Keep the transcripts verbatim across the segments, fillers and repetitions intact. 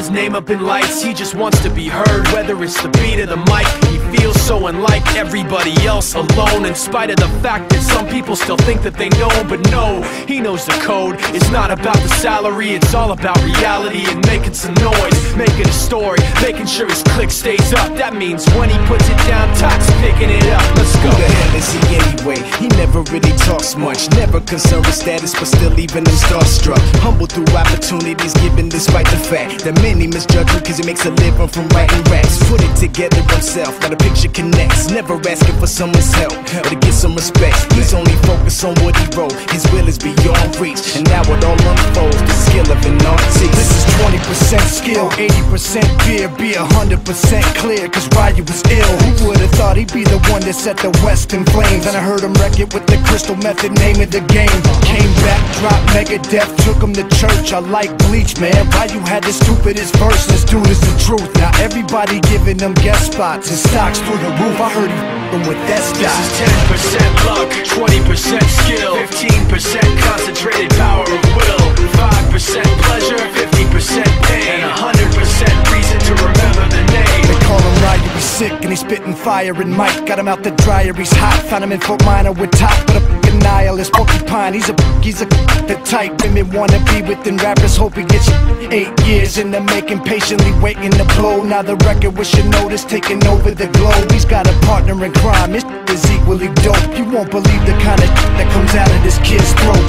his name up in lights. He just wants to be heard, whether it's the beat or the mic. He feels so unlike everybody else, alone, in spite of the fact that some people still think that they know. But no, he knows the code. It's not about the salary, it's all about reality and making some noise, making a story, making sure his click stays up. That means when he puts it down, Tox picking it up. Let's go. Who the hell is he anyway? He never really talks much, never concerned with status, but still leaving them starstruck. Humble through opportunities given despite the fact that many misjudge him cause he makes a living from writing raps. Put it together himself, now the picture connects. Never asking for someone's help or to get some respect. He's only focused on what he wrote. His will is beyond reach, and now it all unfolds, the skill of an artist. This is twenty percent skill, eighty percent fear. Be a hundred percent clear, cause Ryu was ill. Who would've thought he'd be the one that set the West in flames? And I heard him wreck it with the crystal method, name of the game. Came back, dropped Megadeth, took him to church. I like Bleach, man. Ryu had the stupidest verse, this dude is the truth. Now everybody giving them guest spots, his stocks through the roof. I heard he f***ing with that stock. This is ten percent luck, twenty percent skill, fifteen percent concentrated power of will, five percent pleasure, fifty percent pain, and one hundred percent reason to remember the name. They call him Ryu, he's sick and he's spitting fire. And Mike got him out the dryer, he's hot. Found him in Fort Minor with top, but a f***ing nihilist porcupine. He's a he's a the type women wanna be within rappers. Hope he gets eight years in the making, patiently waiting to blow. Now the record with your notice taking over the globe. He's got a partner in crime, his is equally dope. You won't believe the kind of that comes out of this kid's throat.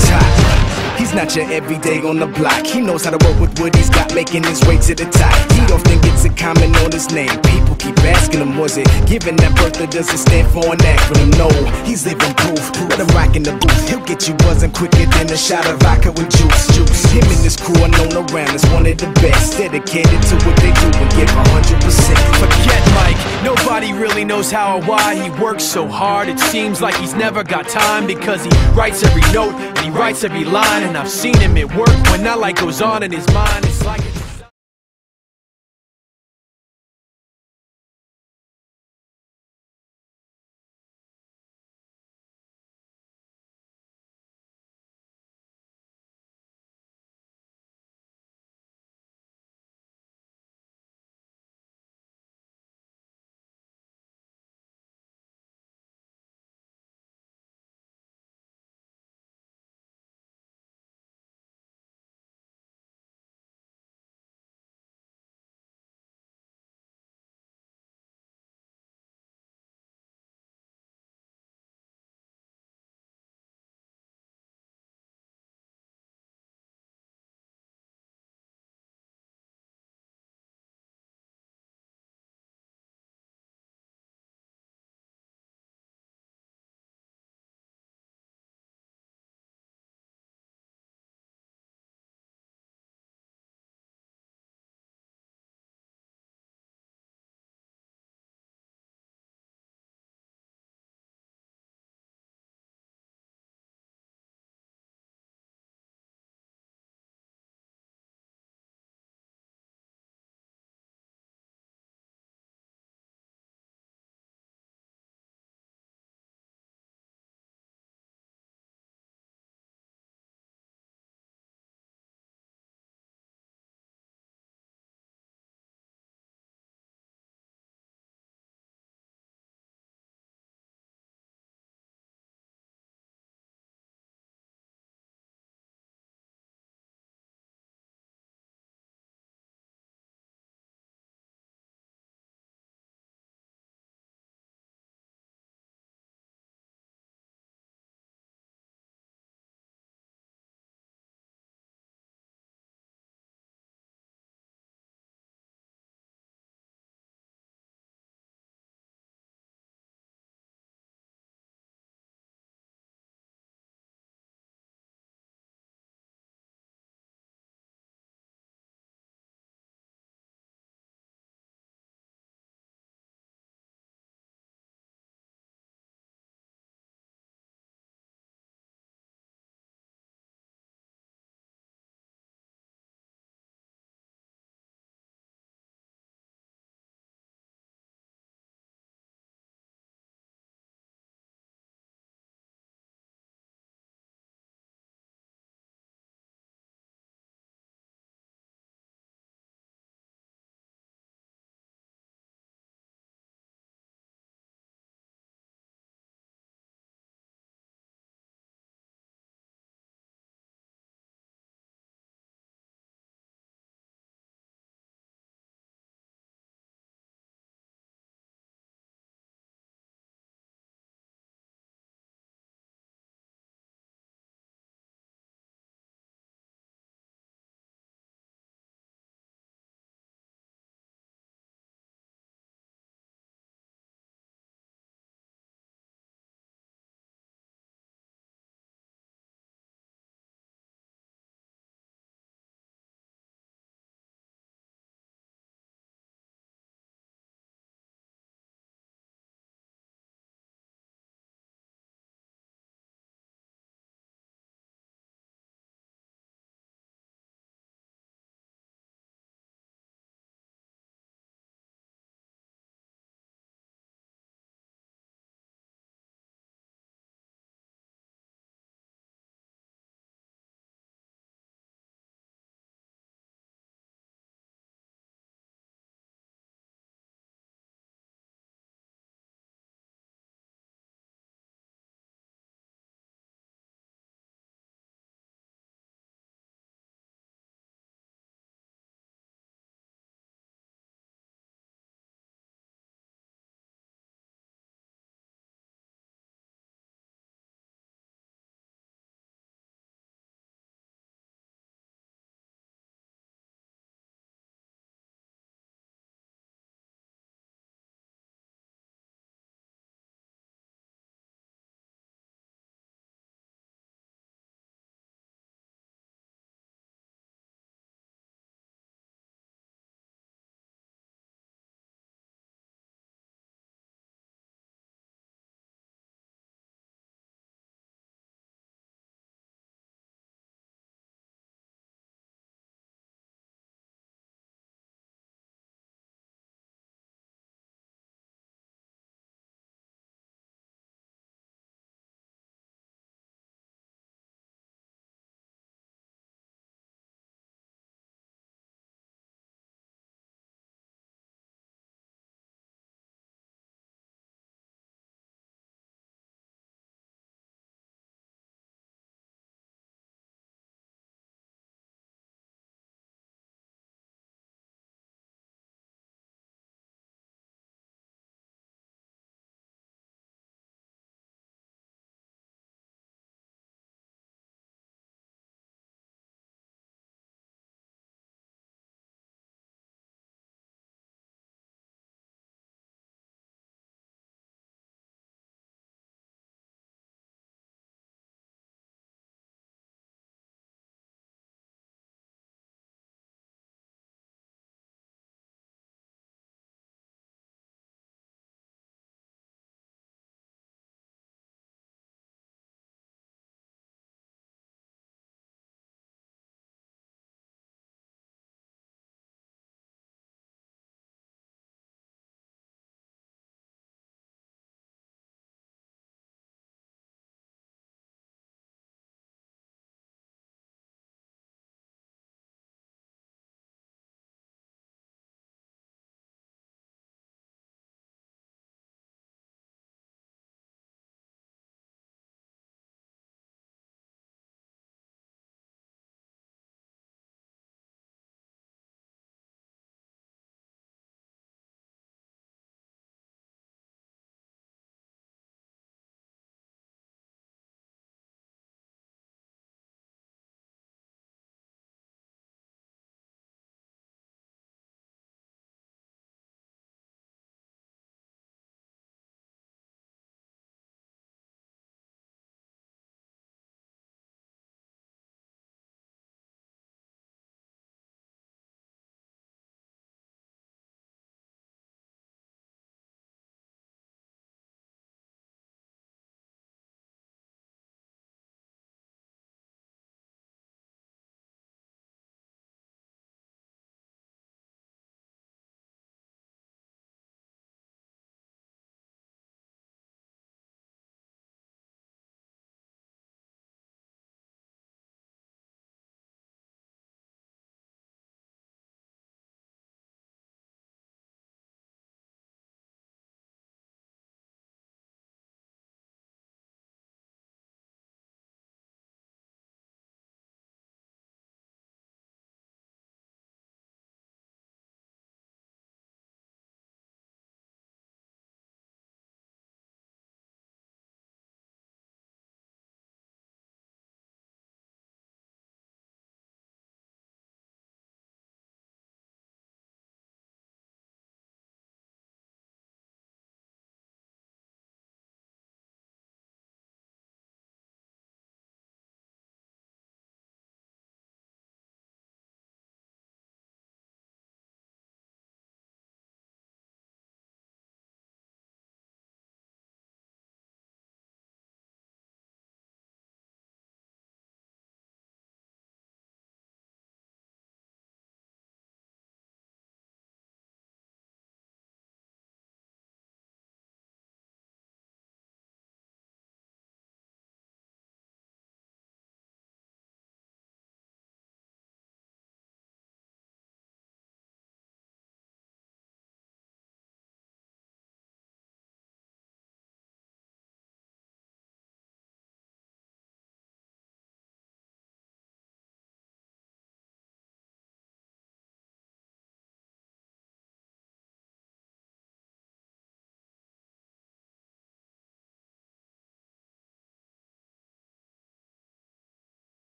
He's not your everyday on the block. He knows how to work with what he's got, making his way to the top. He often gets a comment on his name. People keep asking him, was it given that birth or does it stand for an acronym? No, he's living proof. Let him rock in the booth. He'll get you buzzing quicker than a shot of vodka with juice. Juice. Him and his crew are known around as one of the best, dedicated to what they do and give a hundred percent. Forget Mike, nobody really knows how or why he works so hard. It seems like he's never got time, because he writes every note and he writes every line. And I've seen him at work when that light goes on in his mind.